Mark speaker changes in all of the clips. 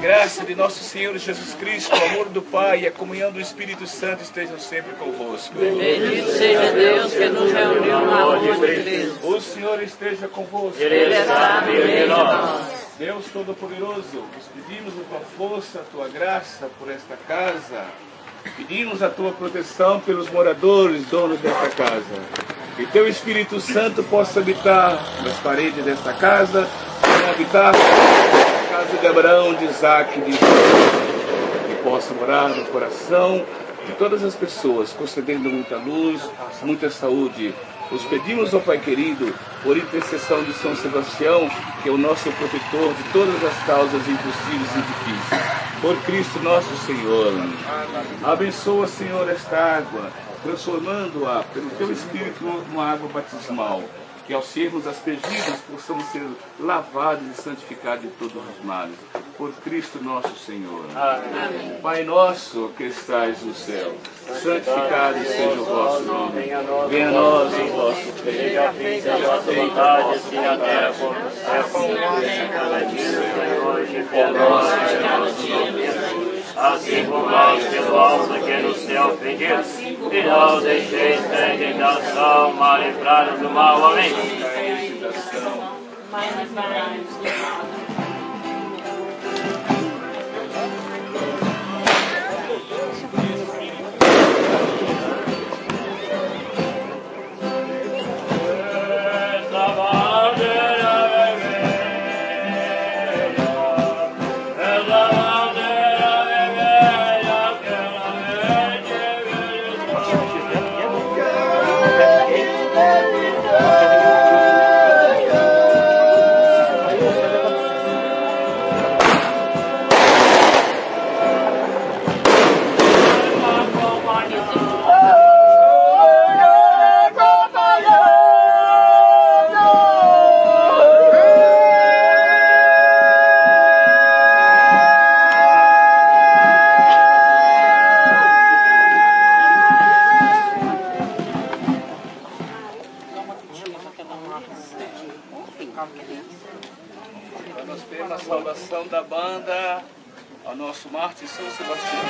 Speaker 1: graça de nosso Senhor Jesus Cristo, o amor do Pai e a comunhão do Espírito Santo estejam sempre convosco.
Speaker 2: Bendito seja Deus que nos reuniu no amor de Cristo.
Speaker 1: O Senhor esteja convosco.
Speaker 2: Ele está no meio de nós.
Speaker 1: Deus Todo-Poderoso, nós pedimos a tua força, a tua graça por esta casa. Pedimos a tua proteção pelos moradores, donos desta casa. Que teu Espírito Santo possa habitar nas paredes desta casa, habitar na casa de Abraão, de Isaac, de Israel. Que possa morar no coração de todas as pessoas, concedendo muita luz, muita saúde. Os pedimos ao Pai querido, por intercessão de São Sebastião, que é o nosso protetor de todas as causas impossíveis e difíceis. Por Cristo nosso Senhor. Abençoa, Senhor, esta água, transformando-a pelo Teu Espírito numa água batismal. Que ao sermos aspergidos possamos ser lavados e santificados de todos os males. Por Cristo nosso Senhor. Amém. Pai nosso que estais no céu, santificado seja o vosso nome. Venha a nós o vosso reino.
Speaker 3: Seja feita a vossa vontade, assim na terra como no céu. Cada dia nos hoje, perdoa-nos nossos ofensas, assim como nós perdoamos a quem no céu ofendido. E não os deixeis cair em tentação, mas livrai-nos do mal. Amém.
Speaker 1: Nós temos a saudação da banda ao nosso Mártir São Sebastião.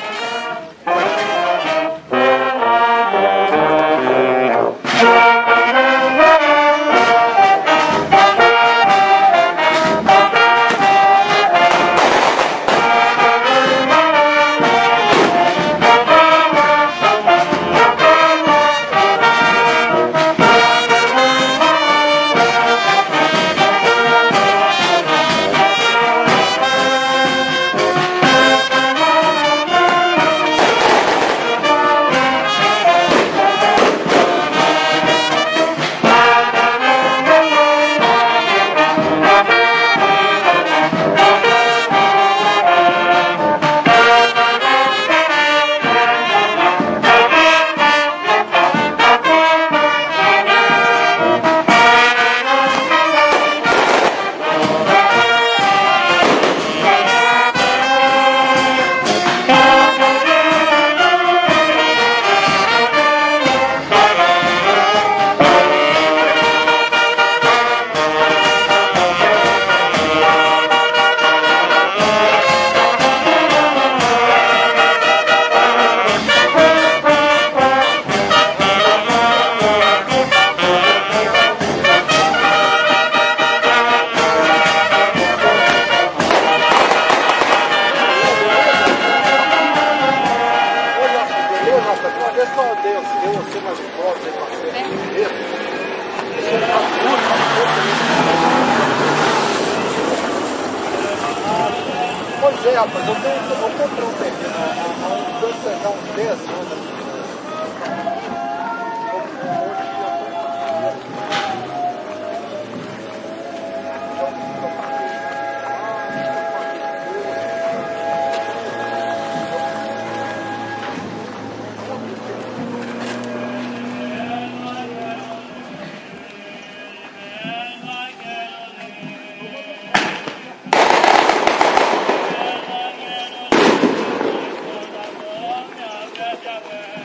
Speaker 4: Pois é, rapaz, eu comprei um terreno há uns 10 anos.
Speaker 3: Amen.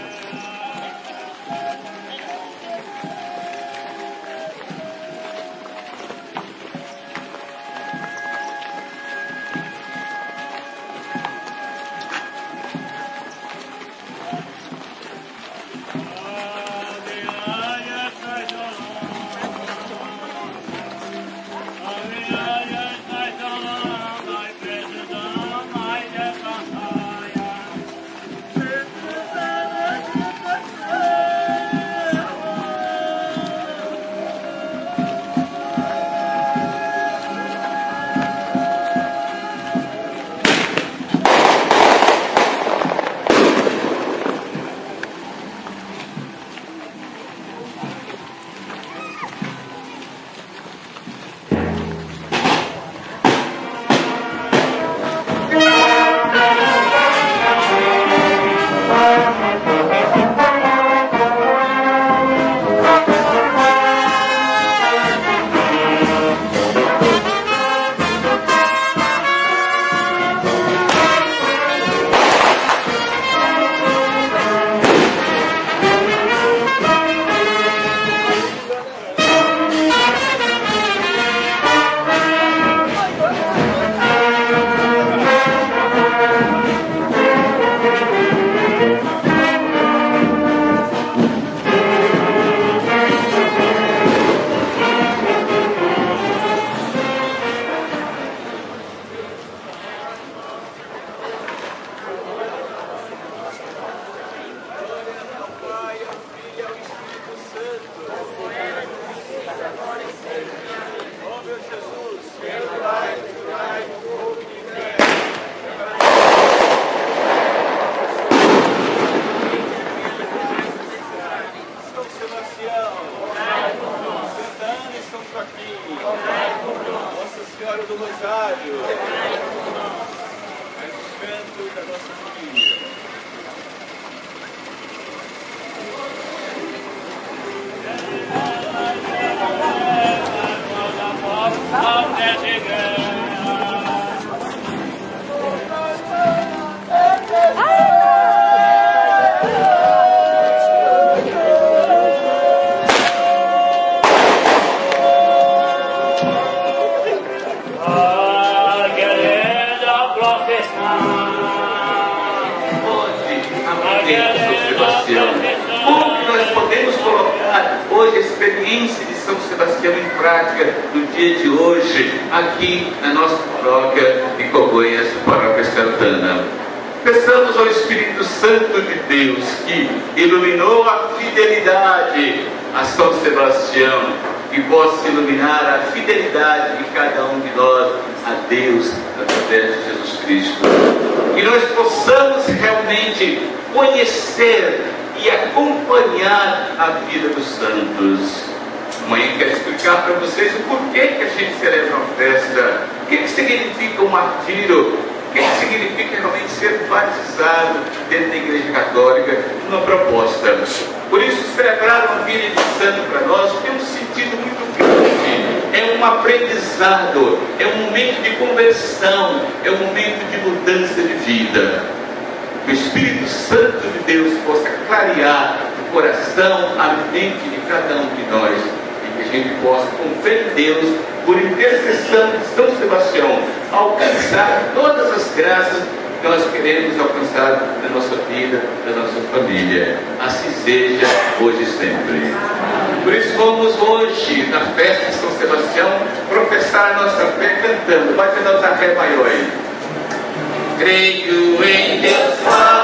Speaker 1: São Sebastião. Como que nós podemos colocar hoje a experiência de São Sebastião em prática no dia de hoje, aqui na nossa paróquia de Congonhas, paróquia Santana? Peçamos ao Espírito Santo de Deus, que iluminou a fidelidade a São Sebastião, que possa iluminar a fidelidade de cada um de nós a Deus através de Jesus Cristo. Que nós possamos realmente conhecer e acompanhar a vida dos santos. Amanhã quero explicar para vocês o porquê que a gente celebra uma festa, o que significa um martírio, o que significa realmente ser batizado dentro da Igreja Católica, uma proposta. Por isso, celebrar uma vida de santo para nós tem um sentido muito grande. É um aprendizado, é um momento de conversão, é um momento de mudança de vida. Que o Espírito Santo de Deus possa clarear o coração, a mente de cada um de nós, e que a gente possa, com fé em Deus, por intercessão de São Sebastião, alcançar todas as graças que nós queremos alcançar na nossa vida, na nossa família. Assim seja, hoje e sempre. Por isso vamos hoje, na festa de São Sebastião, professar a nossa fé cantando. Vai ter nossa Ré maior aí. Creio em Deus Pai.